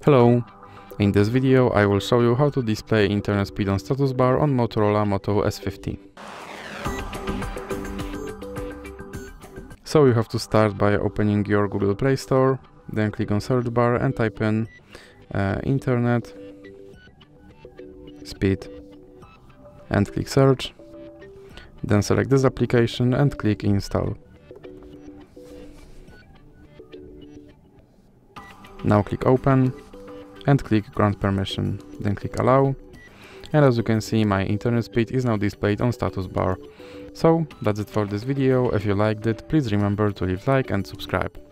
Hello! In this video I will show you how to display internet speed on status bar on Motorola Moto S50. So you have to start by opening your Google Play Store, then click on search bar and type in internet speed and click search. Then select this application and click install. Now click open and click grant permission, then click allow, and as you can see my internet speed is now displayed on status bar. So that's it for this video. If you liked it, please remember to leave like and subscribe.